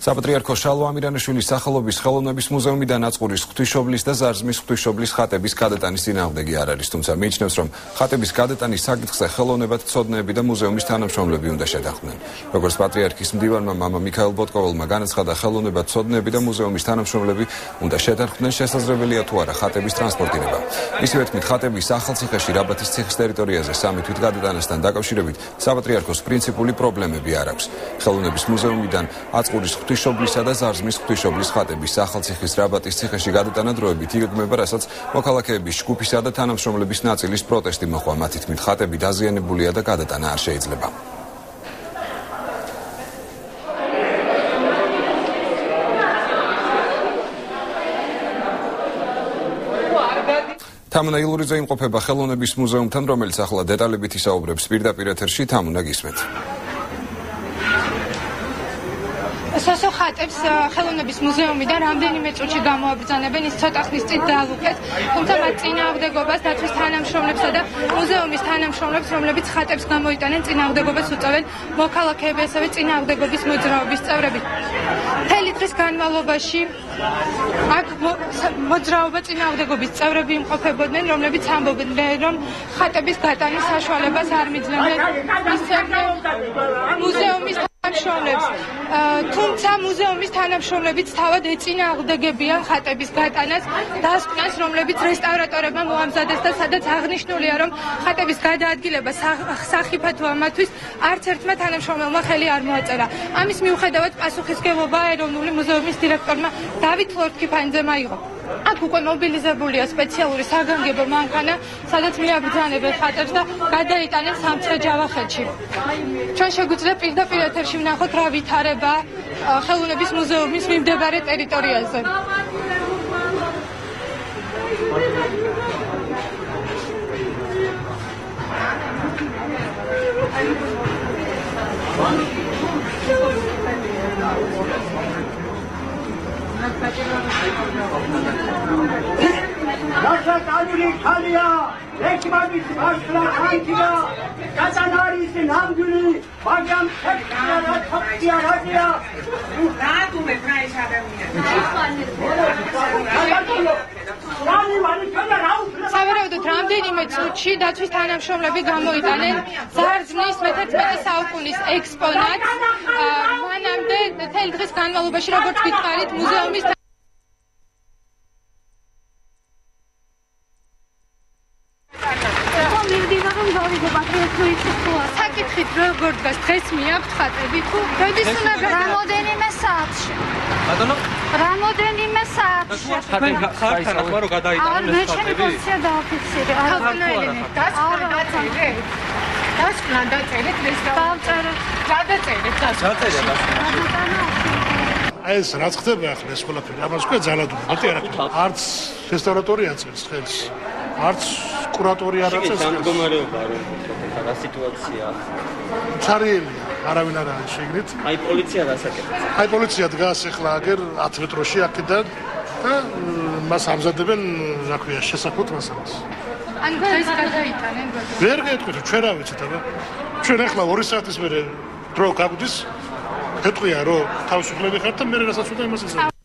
საპატრიარქო შალვა ამირანაშვილის სახელობის ხელოვნების მუზეუმიდან აწყურის ღვთისმშობლის და ზარზმის ღვთისმშობლის ხატების გადატანის წინააღმდეგი არ არის, თუმცა მიიჩნევს, რომ ხატების გადატანის საკითხზე ხელოვნებად ცოდნეები და მუზეუმის თანამშრომლები უნდა შეთანხმდნენ. როგორც პატრიარქის მდივანმა მამა მიქაელ ბოტკოველმა განაცხადა, ხელოვნებად ცოდნეები და მუზეუმის თანამშრომლები უნდა შეთანხმდნენ, შესაძლებელია თუ არა ხატების ტრანსპორტირება. მისივე თქმით, ხატების ახალციხეში რაბათის ციხის ტერიტორიაზე სამი თვით გადატანასთან დაკავშირებით საპატრიარქოს პრინციპული პრობლემები არ აქვს. ხელოვნების მუზეუმიდან აწყურის ღვთისმშობლისა და ზარზმის ღვთისმშობლის ხატების ახალციხის რაბათის ციხეში გადატანა დროებით იგეგმება, რასაც მოქალაქეების ჯგუფისა და თანამშრომლების ნაწილის პროტესტი მოყვა. მათი თქმით, ხატები დაზიანებულია და გადატანა არ შეიძლება. თამუნა ილურიძე იმყოფება ხელოვნების მუზეუმთან, რომელიც ახლა დეტალებით ისაუბრებს პირდაპირ ეთერში. თამუნა, გისმენთ. სოსო ხატებს ხელოვნების მუზეუმიდან რამდენიმე წუთში გამოაბრძანებენ, ის ცოტა ხნის წინ დაალუქეს, თუმცა მათ წინააღმდეგობას დათვის თანამშრომლებსა და მუზეუმის თანამშრომლებს, რომლებიც ხატებს გამოიტანენ, წინააღმდეგობას უწევენ მოქალაქეები, ასევე წინააღმდეგობის მოძრაობის წევრები. მთელი დღის განმავლობაში აქ მოძრაობა წინააღმდეგობის წევრები იმყოფებოდნენ, რომლებიც ამბობდნენ, რომ ხატების გატანის საშუალებას არ მიძლებენ მუზეუმის თანამშრომლებს. თუმცა მუზეუმის თანამშრომლებიც თავად ეწინააღმდეგებიან ხატების გატანას, დასკვნას, რომლებიც რესტავრატორებმა მოამზადეს და სადაც აღნიშნულია, რომ ხატების გადაადგილება სახიფათოა ამათვის არც ერთმა თანამშრომელმა ხელი არ მოაწერა. ამის მიუხედავად პასუხისმგებლობა ეროვნული მუზეუმის დირექტორმა დავით ლორთქიფანიძემ აიღო. აქ უკვე მობილიზებულია სპეციალური საგანგებო მანქანა, სადაც მიაბრძანებენ ხატებს და გადაიტანენ სამცხე ჯავახეთში. ჩვენ შეგვიძლია პირდაპირ ეთერში ვნახოთ, რა ვითარება ხელოვნების მუზეუმის მიმდებარე ტერიტორიაზე. Naša kanuli Italija, ekibamiz başla Antija, Kazanaris namguli, Magyam Şekşira, Ratkapsiya, Radia. Ratume praeș adamia. სავარაუდოდ რამდენიმე წუთში დათვის თანამშრომლები გამოიტანენ ზარზმის მე-11 საუკუნის ექსპონატს. მანამდე მთელი დღის განმავლობაში, როგორც გითხარით, მუზეუმის საკითხით როგორ დგას დღეს მიაქვთ ხატები თუ როდის უნდა რამოდენიმე საათში. რამოდენიმე საათში. ხართან ახლა რომ გადაიტანონ ეს ხატები. პოლიცია დააფიქსირე. დასკვნა დაწერეთ ეს გადაწერეთ. ეს რაც ხდება ახლა ეს ყველაფერი ამას ქვია ძალად უმეტი არა არც რესტავრატორი აწევს ხელს არც კურატორი არ აწევს ხელს მდგომარეობა რომ რა სიტუაცია ჩარიელია არავინ არ არის შეგნით აი პოლიცია დასაკეთებს აი პოლიცია დგას ახლა აგერ 10 მეტროში აქედან და მას ამზადებენ რა ქვია შესაძლოა მასალას ან დღეს გადაიტანენ ვერ გეტყვით ჩვენ რა ვიცით აბა ჩვენ ახლა 2 საათის მერე დრო გაგვდის ეთყვია რომ თავისუფლები ხართ და მე რასაც უნდა იმას იზრდება